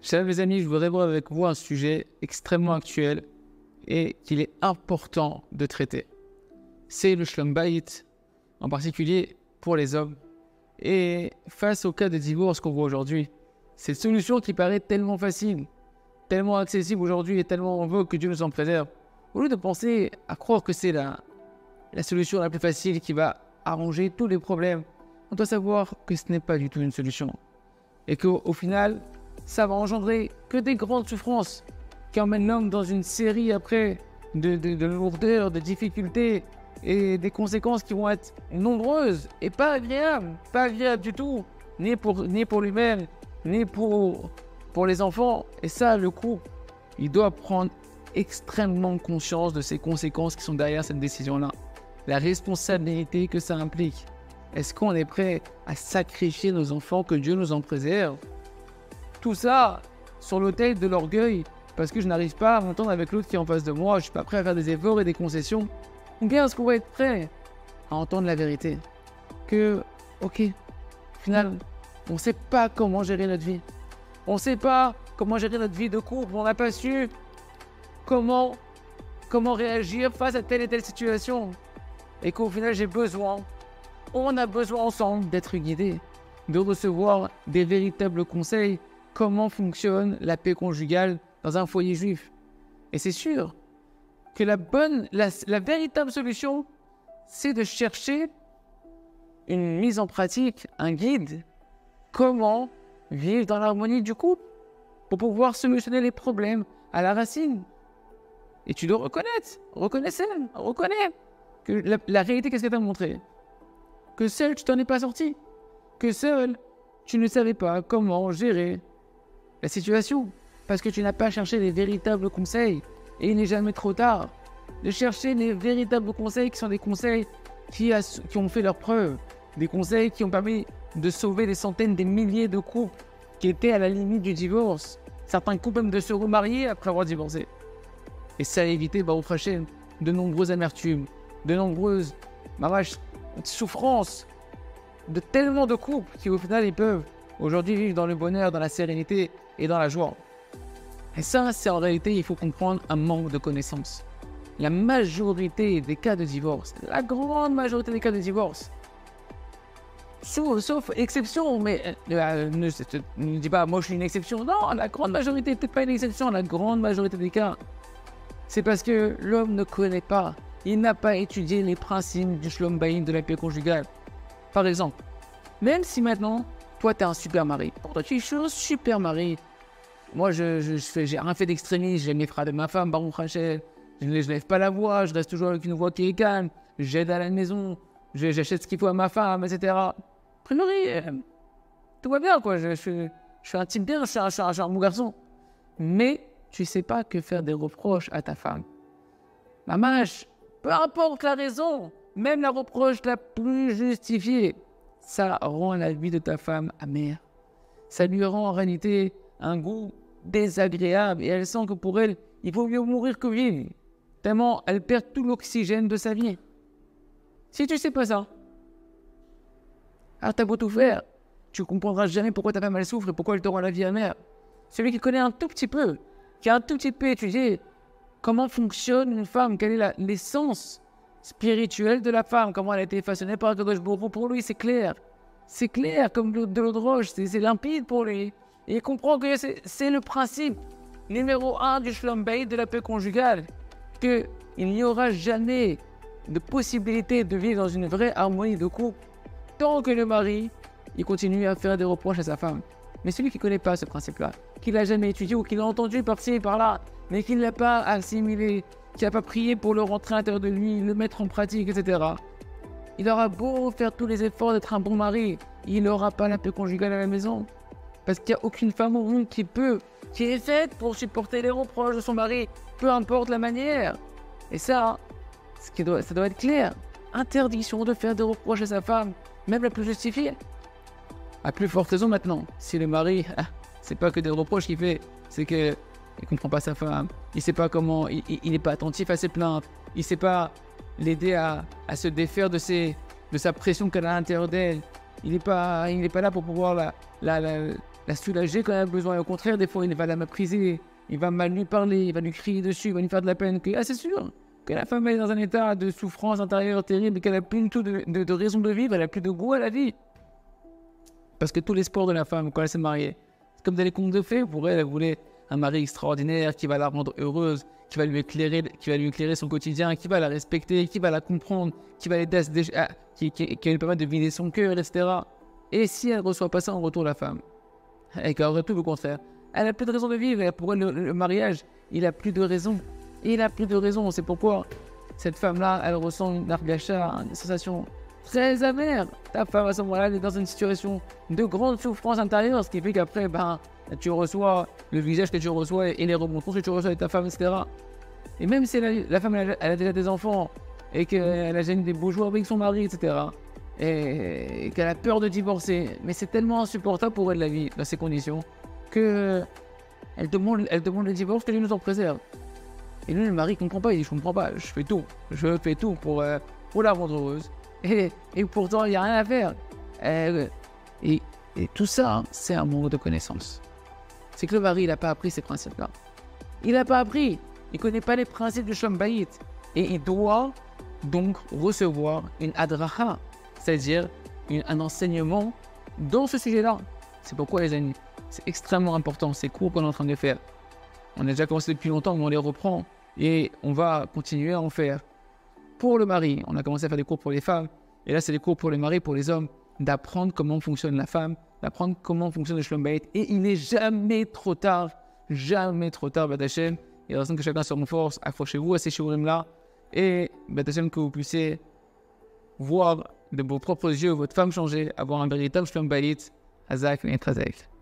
Chers mes amis, je voudrais voir avec vous un sujet extrêmement actuel et qu'il est important de traiter. C'est le shalom bayit, en particulier pour les hommes. Et face au cas de divorce qu'on voit aujourd'hui, cette solution qui paraît tellement facile, tellement accessible aujourd'hui et tellement en vogue que Dieu nous en préserve, au lieu de penser à croire que c'est la solution la plus facile qui va arranger tous les problèmes, on doit savoir que ce n'est pas du tout une solution. Et qu'au final, ça va engendrer que des grandes souffrances qui emmènent l'homme dans une série après de lourdeurs, de difficultés et des conséquences qui vont être nombreuses et pas agréables du tout, ni pour lui-même, ni pour les enfants. Et ça, le couple, il doit prendre extrêmement conscience de ces conséquences qui sont derrière cette décision-là. La responsabilité que ça implique. Est-ce qu'on est prêt à sacrifier nos enfants, que Dieu nous en préserve? Tout ça sur l'autel de l'orgueil, parce que je n'arrive pas à m'entendre avec l'autre qui est en face de moi, je ne suis pas prêt à faire des efforts et des concessions. Ou bien est-ce qu'on va être prêt à entendre la vérité? Que, ok, au final, on ne sait pas comment gérer notre vie. On ne sait pas comment gérer notre vie de couple, on n'a pas su comment réagir face à telle et telle situation. Et qu'au final, on a besoin ensemble d'être guidés, de recevoir des véritables conseils. Comment fonctionne la paix conjugale dans un foyer juif? Et c'est sûr que la véritable solution, c'est de chercher une mise en pratique, un guide. Comment vivre dans l'harmonie du couple pour pouvoir solutionner les problèmes à la racine. Et tu dois reconnais que la réalité, qu'est-ce qu'elle t'a montré? Que seul, tu t'en es pas sorti. Que seul, tu ne savais pas comment gérer la situation. Parce que tu n'as pas cherché les véritables conseils. Et il n'est jamais trop tard de chercher les véritables conseils qui sont des conseils qui ont fait leur preuve. Des conseils qui ont permis de sauver des centaines, des milliers de couples qui étaient à la limite du divorce. Certains couples même de se remarier après avoir divorcé. Et ça a évité, au prochain, de nombreuses amertumes, de nombreuses souffrances, de tellement de couples qui au final ils peuvent aujourd'hui vivre dans le bonheur, dans la sérénité et dans la joie. Et ça, c'est en réalité, il faut comprendre un manque de connaissances. La majorité des cas de divorce, la grande majorité des cas de divorce, sauf exception, mais ne dis pas moi je suis une exception. Non, la grande majorité, peut-être pas une exception, la grande majorité des cas, c'est parce que l'homme ne connaît pas, il n'a pas étudié les principes du shalom bayit, de la paix conjugale. Par exemple, même si maintenant, toi tu es un super mari, pour toi tu es un super mari, moi j'ai rien fait d'extrémiste, j'aime les frères de ma femme, Baruch Hashem, je ne lève pas la voix, je reste toujours avec une voix qui est calme, j'aide à la maison, j'achète ce qu'il faut à ma femme, etc. Priori, tout va bien, quoi. Je suis un type bien, je suis un bon garçon. Mais tu sais pas que faire des reproches à ta femme. Mamash, peu importe la raison, même la reproche la plus justifiée, ça rend la vie de ta femme amère. Ça lui rend en réalité un goût désagréable et elle sent que pour elle, il vaut mieux mourir que vivre. Tellement elle perd tout l'oxygène de sa vie. Si tu sais pas ça, alors t'as beau tout faire, tu comprendras jamais pourquoi ta femme elle souffre et pourquoi elle te rend la vie amère. Celui qui connaît un tout petit peu, qui a un tout petit peu étudié comment fonctionne une femme, quelle est l'essence spirituelle de la femme, comment elle a été façonnée par Akadosh Baruch Hu, pour lui c'est clair. C'est clair comme de l'eau de roche, c'est limpide pour lui. Et il comprend que c'est le principe numéro 1 du shalom bayit, de la paix conjugale, qu'il n'y aura jamais de possibilité de vivre dans une vraie harmonie de couple tant que le mari, il continue à faire des reproches à sa femme. Mais celui qui ne connaît pas ce principe-là, qui ne l'a jamais étudié ou qui l'a entendu par-ci et par-là, mais qui ne l'a pas assimilé, qui n'a pas prié pour le rentrer à l'intérieur de lui, le mettre en pratique, etc. Il aura beau faire tous les efforts d'être un bon mari, il n'aura pas la paix conjugale à la maison. Parce qu'il n'y a aucune femme au monde qui est faite pour supporter les reproches de son mari, peu importe la manière. Et ça, ça doit être clair. Interdiction de faire des reproches à sa femme, même la plus justifiée. À plus forte raison maintenant, si le mari, c'est pas que des reproches qu'il fait, c'est qu'il ne comprend pas sa femme, il sait pas comment, il n'est pas attentif à ses plaintes, il ne sait pas l'aider à se défaire de sa pression qu'elle a à l'intérieur d'elle, il n'est pas là pour pouvoir la soulager quand elle a besoin. Et au contraire, des fois, il va la mépriser, il va mal lui parler, il va lui crier dessus, il va lui faire de la peine. C'est sûr que la femme est dans un état de souffrance intérieure terrible, qu'elle n'a plus du tout de raison de vivre, elle n'a plus de goût à la vie. Parce que tout l'espoir de la femme, quand elle s'est mariée, c'est comme dans les contes de fées, pour elle, elle voulait un mari extraordinaire qui va la rendre heureuse, qui va lui éclairer son quotidien, qui va la respecter, qui va la comprendre, qui va l'aider qui va lui permettre de vider son cœur, etc. Et si elle ne reçoit pas ça en retour, la femme, et qu'elle aurait tout le contraire, elle n'a plus de raison de vivre. Pour elle, le mariage, il n'a plus de raison. Il n'a plus de raison. C'est pourquoi cette femme-là, elle ressent une argacha, une sensation très amère. Ta femme, à ce moment-là, elle est dans une situation de grande souffrance intérieure, ce qui fait qu'après, tu reçois le visage que tu reçois et les remontrances que tu reçois de ta femme, etc. Et même si la femme, elle a déjà des enfants et qu'elle a déjà des beaux jours avec son mari, etc. Et qu'elle a peur de divorcer, mais c'est tellement insupportable pour elle la vie dans ces conditions que elle demande le divorce, que Dieu nous en préserve. Et lui, le mari ne comprend pas, il dit je comprends pas, je fais tout pour la rendre heureuse. Et pourtant, il n'y a rien à faire. Et tout ça, c'est un manque de connaissance. C'est que le mari, il n'a pas appris ces principes-là. Il n'a pas appris. Il ne connaît pas les principes du Shalom Bayit. Et il doit donc recevoir une adracha, c'est-à-dire un enseignement dans ce sujet-là. C'est pourquoi, les amis, c'est extrêmement important, ces cours qu'on est en train de faire. On a déjà commencé depuis longtemps, mais on les reprend. Et on va continuer à en faire. Pour le mari, on a commencé à faire des cours pour les femmes. Et là, c'est des cours pour les maris, pour les hommes, d'apprendre comment fonctionne la femme, d'apprendre comment fonctionne le Shalom Bayit. Et il n'est jamais trop tard, B'at Hashem. Il y a raison que chacun se renforce. Accrochez-vous à ces shiurim-là. Et B'at Hashem, que vous puissiez voir de vos propres yeux votre femme changer, avoir un véritable Shalom Bayit. Hazak et Trazek.